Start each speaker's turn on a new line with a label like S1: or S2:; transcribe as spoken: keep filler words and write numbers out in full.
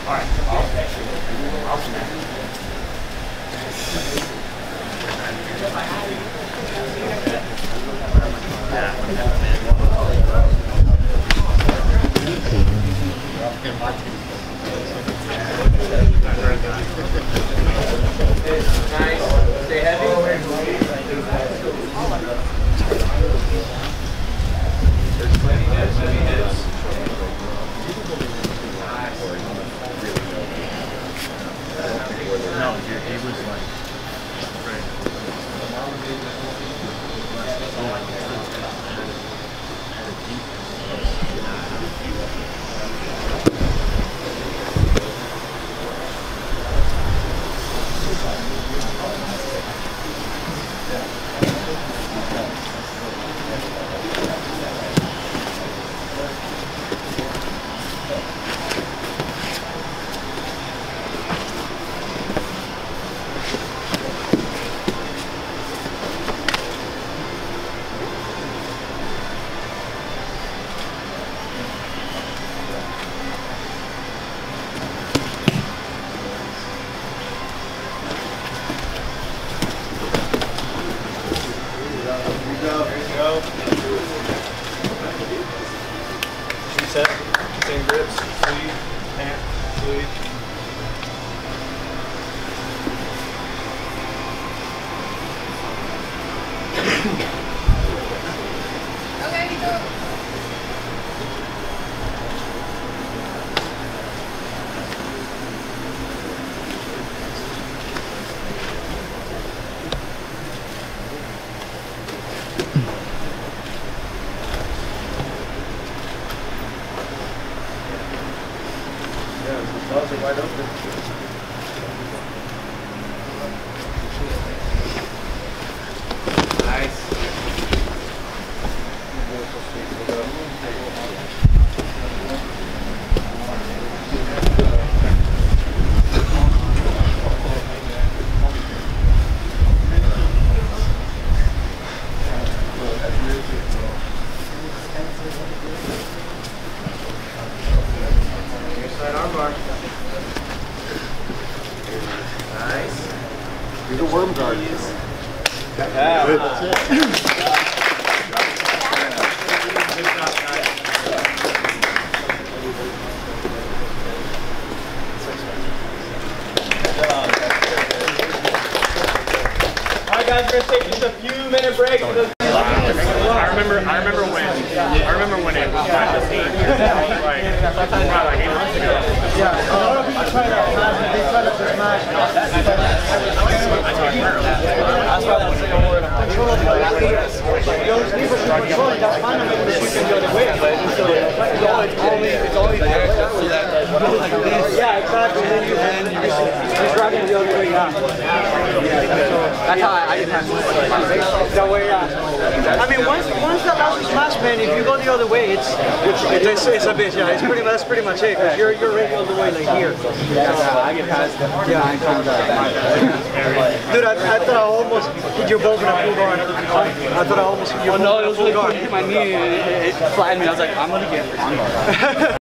S1: Nice. Stay heavy. There's plenty hits, plenty hits.
S2: No, he was like, right.
S3: Set, same grips, sleeve, pant, sleeve.
S4: Okay, go.
S3: Gloves are wide open.
S1: Nice. Side armbar. Nice.
S2: Do the worm guard.
S3: Yeah.
S1: Good job, guys.
S3: Alright guys, we're gonna take just a few minute break.
S2: I remember, I remember when, I remember when it was time to see. Like, wow, like eight months ago.
S5: Yeah, a lot of people try that smash, they try to smash. That's why that's like a word. Control of like, those people can control it, that's fine, I mean, you can go the way, but it's only, it's only there so that, yeah, exactly, then you, then you just drag it the other way, yeah. That's how I, I just have to that way, yeah. I mean, once, once that last smash, man, if you go the other way, it's, it's, it's, it's a bitch, yeah, it's pretty, that's pretty much it, because you're, you're right the other way, like here. Yeah, I get past them. Yeah, I come Dude, I, I thought I almost hit your both in a full guard. I thought I almost hit your both in a full guard.
S6: Oh no, it was really cool. It hit my knee and it, it flattened me. I was like, I'm gonna get it.